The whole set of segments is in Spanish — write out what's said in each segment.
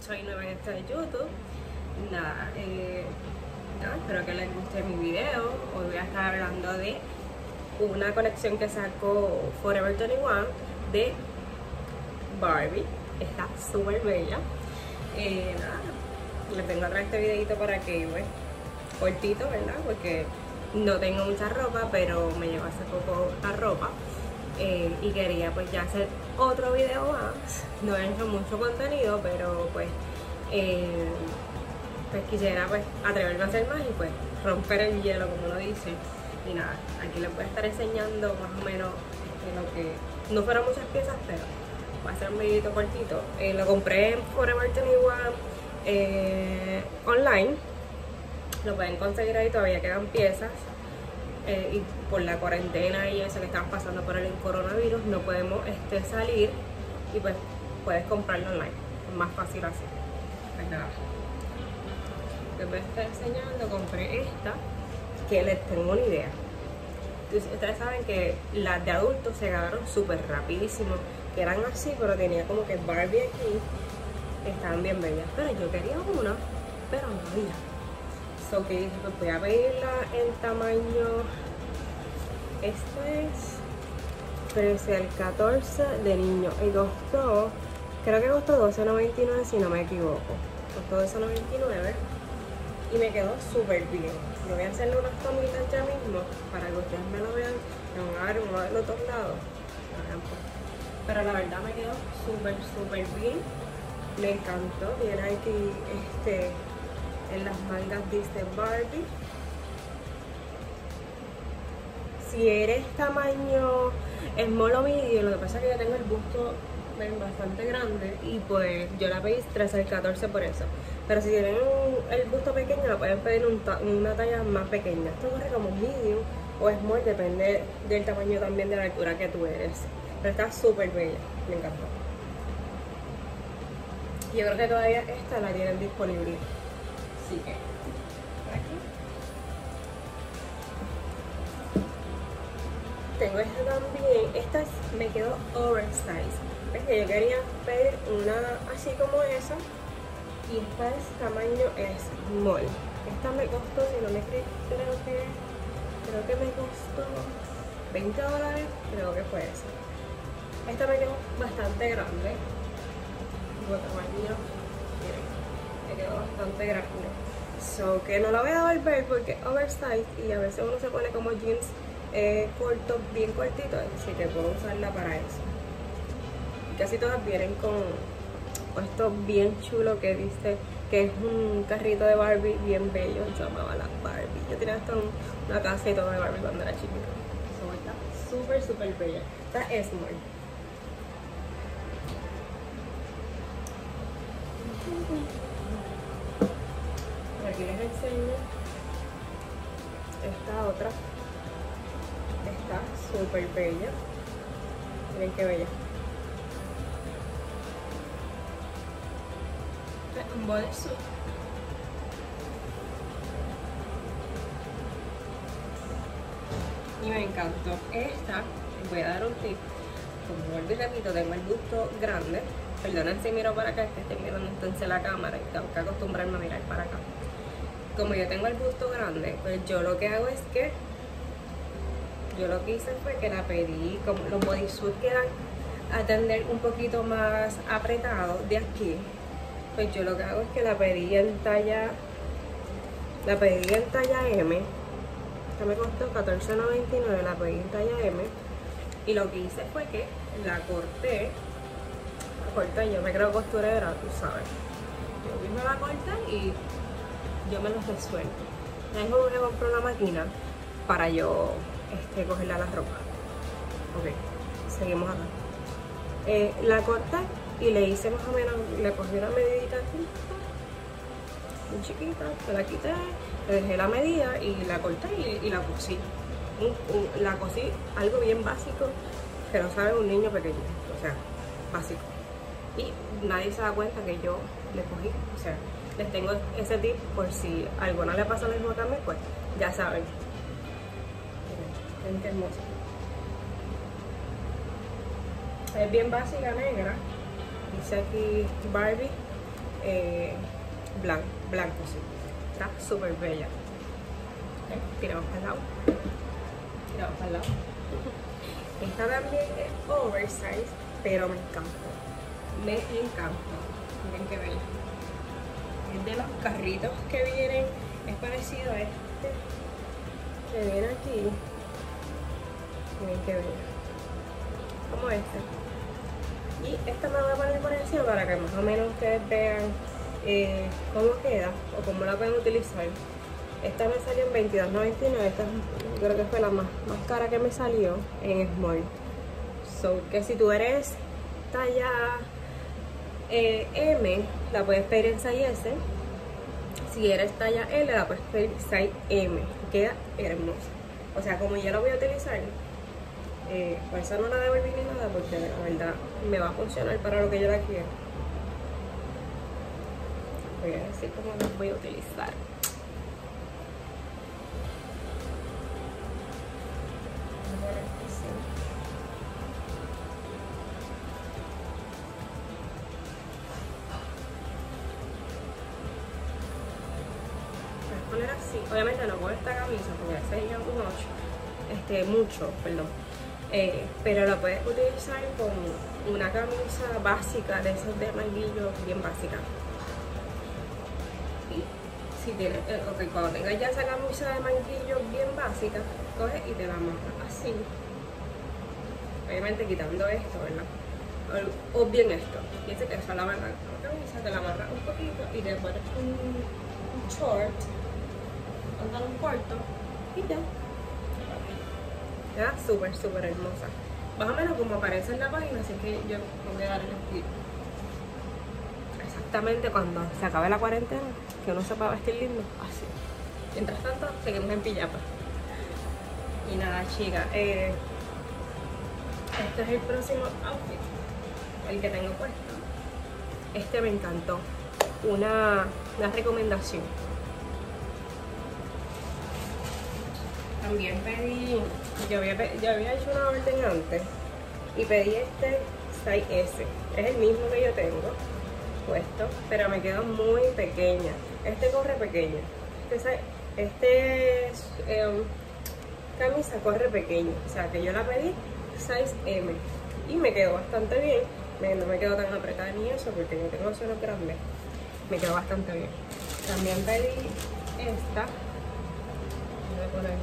soy nueva en esto de YouTube. Nada, espero que les guste mi video. Hoy voy a estar hablando de una colección que sacó Forever 21 de Barbie. Está súper bella. Nada, les vengo a traer este videito para que, pues, cortito, ¿verdad? Porque no tengo mucha ropa, pero me llegó hace poco la ropa. Y quería pues ya hacer otro video más. No he hecho mucho contenido, pero pues quisiera pues atreverme a hacer más y pues romper el hielo, como uno dice. Y nada, aquí les voy a estar enseñando más o menos lo que no fueron muchas piezas, pero voy a hacer un videito cortito. Lo compré en Forever 21 online. Lo pueden conseguir ahí, todavía quedan piezas. Y por la cuarentena y eso que están pasando por el coronavirus, no podemos salir, y pues puedes comprarlo online, es más fácil así. Pues nada, les voy a estar enseñando. Compré esta, que les tengo una idea. Entonces, ustedes saben que las de adultos se acabaron súper rapidísimo, que eran así, pero tenía como que Barbie aquí, estaban bien bellas, pero yo quería una, pero no había. So que dije, pues voy a pedirla en tamaño, esto es 13 al 14 de niño, y costó, creo que costó $12.99 si no me equivoco, costó $12.99 y me quedó súper bien. Yo voy a hacerle unas tomitas ya mismo para que ustedes me lo vean, me van a ver uno de los dos lados, pero la verdad me quedó súper bien, me encantó. Viene aquí en las mangas dice Barbie. Si eres tamaño small o medium, lo que pasa es que yo tengo el busto bastante grande y pues yo la pedí 13 al 14 por eso. Pero si tienen el busto pequeño, lo pueden pedir una talla más pequeña. Esto corre como medium o small, depende del tamaño también de la altura que tú eres. Pero está súper bella, me encantó. Yo creo que todavía esta la tienen disponible. Así que, por aquí tengo esta también. Esta me quedó oversize. Es que yo quería pedir una así como esa, y esta es tamaño small. Esta me costó, si no me creo que me costó $20, creo que fue esa. Esta me quedó bastante grande. Tamaño, miren, me quedó bastante grande. So que no la voy a volver porque es oversize y a veces uno se pone como jeans cortos, bien cortitos, así que puedo usarla para eso. Casi todas vienen con esto bien chulo que dice que es un carrito de Barbie bien bello. Yo amaba las Barbie. Yo tenía hasta una casa y todo de Barbie cuando era chiquita. So, está súper bella. Está small. Aquí les enseño esta otra. Está súper bella. Miren qué bella. Es un bodysuit. Y me encantó. Esta, les voy a dar un tip. Como vuelvo y repito, tengo el busto grande. Perdonen si miro para acá, es que estoy mirando entonces la cámara y tengo que acostumbrarme a mirar para acá. Como yo tengo el busto grande, pues yo lo que hago es que yo lo que hice fue que la pedí, como los bodysuits quedan a tener un poquito más apretado de aquí, pues yo lo que hago es que la pedí en talla M. Esta me costó $14.99, la pedí en talla M, y lo que hice fue que la corté, yo me creo costurera, tú sabes. Yo mismo la corté y yo me los resuelvo. Es como que compré una máquina para yo cogerle a la ropa. Ok, seguimos acá. La corté y le hice más o menos, le cogí una medidita aquí, muy chiquita, se la quité, le dejé la medida y la corté y la cosí. La cosí algo bien básico que no sabe un niño pequeño, o sea, básico. Y nadie se da cuenta que yo le cogí, o sea, les tengo ese tip por si a alguna le pasa lo mismo también, pues ya saben. Miren qué hermosa. Es bien básica, negra. Dice aquí Barbie. blanco, sí. Está súper bella. Tiramos para el lado. Tiramos para el lado. Esta también es oversize, pero me encantó. Me encantó. Miren qué bella. Es de los carritos que vienen. Es parecido a este que viene aquí. Miren qué bella. Como este. Y esta me voy a poner por encima para que más o menos ustedes vean cómo queda o cómo la pueden utilizar. Esta me salió en $22.99. Esta creo que fue la más cara que me salió en Small. So que si tú eres talla M, la puedes pedir en 6S. Si eres talla L, la puedes pedir 6M. Queda hermosa. O sea, como yo la voy a utilizar, por eso no la devolví ni nada, porque la verdad me va a funcionar para lo que yo la quiero. Voy a decir cómo la voy a utilizar. Poner así, obviamente no con esta camisa porque hace ya mucho, perdón, pero la puedes utilizar con una camisa básica de esas de manguillo bien básica. Y si tienes, cuando tengas ya esa camisa de manguillo bien básica, coges y te la amarras así, obviamente quitando esto, ¿verdad? O bien esto, piensa que eso la amarras con la camisa, te la amarras un poquito y te pones un short, pantalón corto y ya. Queda súper hermosa, más o menos como aparece en la página, así que yo voy a dar el estilo exactamente cuando se acabe la cuarentena, que uno se pueda vestir lindo, así. Mientras tanto seguimos en pijama. Y nada, chicas, este es el próximo outfit, el que tengo puesto. Este me encantó, una recomendación. También pedí, yo había hecho una orden antes y pedí este 6S. Es el mismo que yo tengo puesto, pero me quedó muy pequeña. Este corre pequeño. Camisa corre pequeño. O sea que yo la pedí 6M y me quedó bastante bien. No me quedó tan apretada ni eso porque yo tengo senos grandes. Me quedó bastante bien. También pedí esta. Voy a poner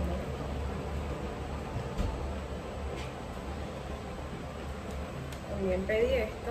También pedí esta.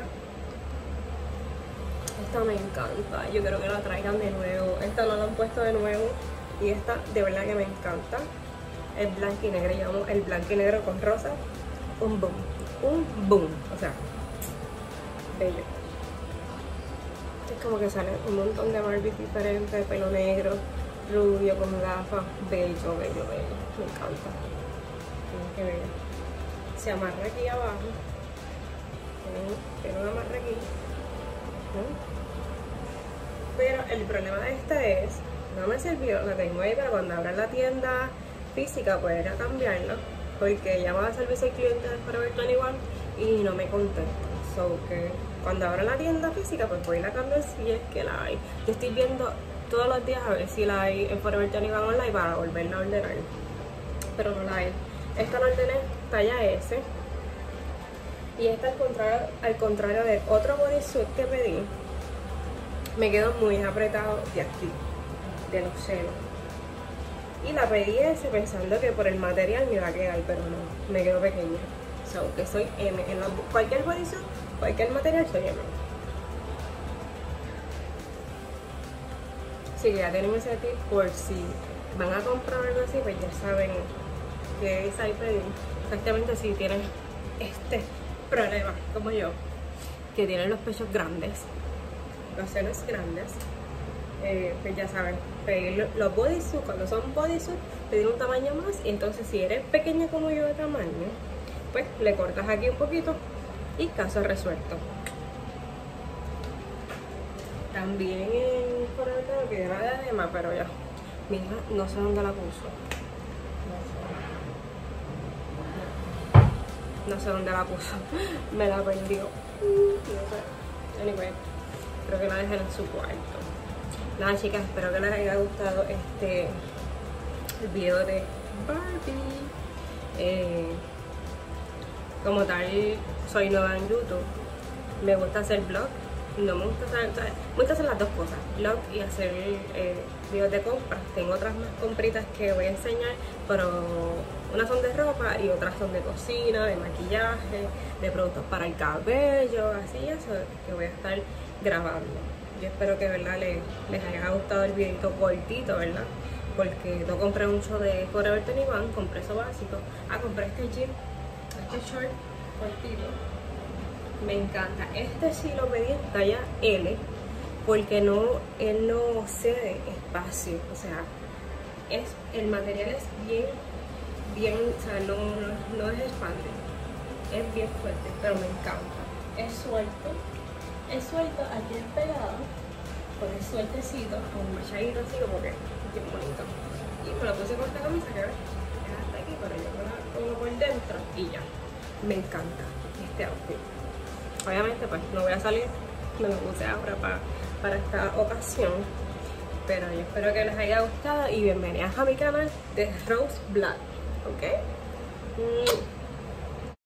Esta me encanta. Yo creo que la traigan de nuevo. Esta no la han puesto de nuevo. Y esta de verdad que me encanta. Es blanco y negro. Yo amo el blanco y negro con rosa. Un boom. Un boom. O sea, bello. Es como que salen un montón de Barbies diferentes. Pelo negro, rubio, con gafas. Bello. Me encanta. Miren qué bello. Se amarra aquí abajo. Tiene una amarra aquí, ¿no? Pero el problema de esta es, no me sirvió, la tengo ahí para cuando abra la tienda física poder ir a cambiarla, porque ella va a servicio al cliente de Forever 21 y no me contesta. So que cuando abra la tienda física pues voy a ir a cambiar si es que la hay. Yo estoy viendo todos los días a ver si la hay en Forever 21 online para volverla a ordenar, pero no la hay. Esta la ordené talla S. Y esta al contrario del otro bodysuit que pedí, me quedó muy apretado de aquí, de los senos. Y la pedí ese pensando que por el material me iba a quedar, pero no, me quedó pequeña. So, que soy M. En cualquier bodysuit, cualquier material, soy M. Así que ya tenemos ese tip por si van a comprar algo así, pues ya saben que es ahí pedir. Exactamente si tienen este problema como yo, que tienen los pechos grandes, los senos grandes, pues ya saben, pedir los bodysuits. Cuando son bodysuits, pedir un tamaño más. Y entonces si eres pequeña como yo de tamaño, pues le cortas aquí un poquito y caso resuelto. También por el lado que era de adema, pero ya, mi hija no sé dónde la puso. No sé dónde la puso, me la perdió. No sé. Anyway, Creo que la dejé en su cuarto. Nada, chicas, espero que les haya gustado el video de Barbie. Como tal, soy nueva en YouTube. Me gusta hacer vlog. No me gusta hacer las dos cosas, vlog y hacer videos de compras. Tengo otras más compritas que voy a enseñar, pero unas son de ropa y otras son de cocina, de maquillaje, de productos para el cabello, así eso que voy a estar grabando. Yo espero que, ¿verdad?, les haya gustado el videito cortito, ¿verdad? Porque no compré mucho de Forever 21, compré eso básico. Compré este jean, este short cortito. Me encanta. Este sí lo pedí en talla L porque él no cede espacio. O sea, el material es bien, o sea, no es expande. Es bien fuerte, pero me encanta. Es suelto, aquí es pegado, con el sueltecito, con un machadito así como que bien bonito. Y me lo puse con esta camisa que ves, es hasta aquí, pero yo me la pongo por dentro y ya. Me encanta este outfit. Obviamente pues no voy a salir, me lo puse ahora para esta ocasión, pero yo espero que les haya gustado y bienvenidas a mi canal de Rose Blood, ¿ok?